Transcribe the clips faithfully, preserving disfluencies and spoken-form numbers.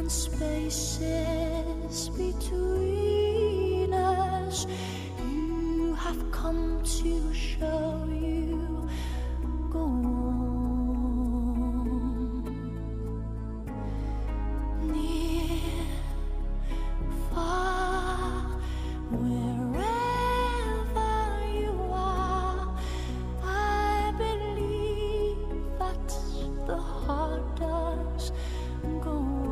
spaces between us. You have come to show you go on. Near, far, wherever you are, I believe that the heart does go on.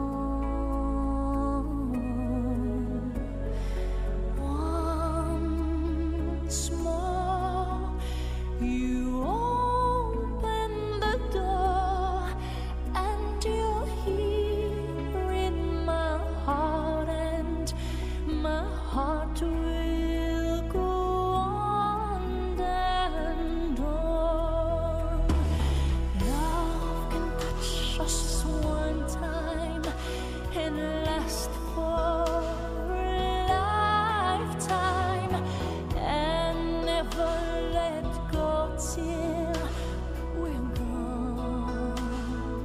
Once more, you open the door, and you're here in my heart, and my heart will go on and on. Love can touch us one time and last for a lifetime, and never let go till we're gone.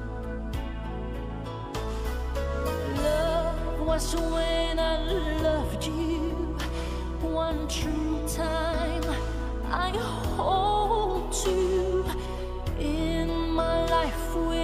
Love was when I loved you one true time. I hold to in my life.